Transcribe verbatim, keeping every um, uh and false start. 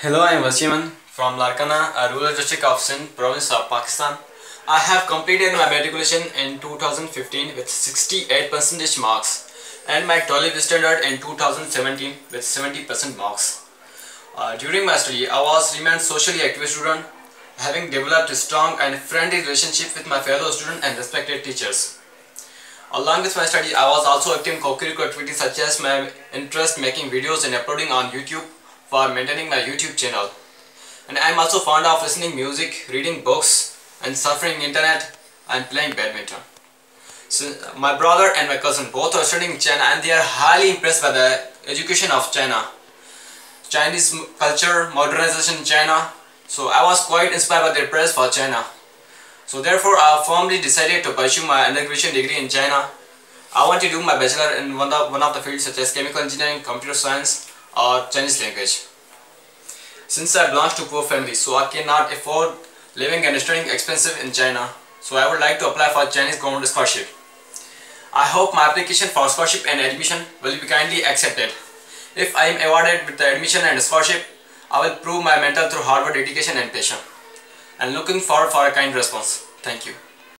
Hello, I am Wasiman from Larkana, a rural district of Sindh, province of Pakistan. I have completed my matriculation in two thousand fifteen with sixty-eight percent marks and my twelfth standard in two thousand seventeen with seventy percent marks. Uh, during my study, I was remained socially active student, having developed a strong and friendly relationship with my fellow students and respected teachers. Along with my study, I was also active in co-curricular activities such as my interest making videos and uploading on YouTube for maintaining my YouTube channel. And I am also fond of listening music, reading books and surfing internet and playing badminton. So my brother and my cousin both are studying in China and they are highly impressed by the education of China. Chinese culture, modernization in China. So I was quite inspired by their praise for China. So therefore I firmly decided to pursue my undergraduate degree in China. I want to do my bachelor in one of, one of the fields such as chemical engineering, computer science or Chinese language. Since I belong to poor family, so I cannot afford living and studying expensive in China. So I would like to apply for Chinese Government Scholarship. I hope my application for scholarship and admission will be kindly accepted. If I am awarded with the admission and scholarship, I will prove my mental through hard work, dedication and passion. And looking forward for a kind response. Thank you.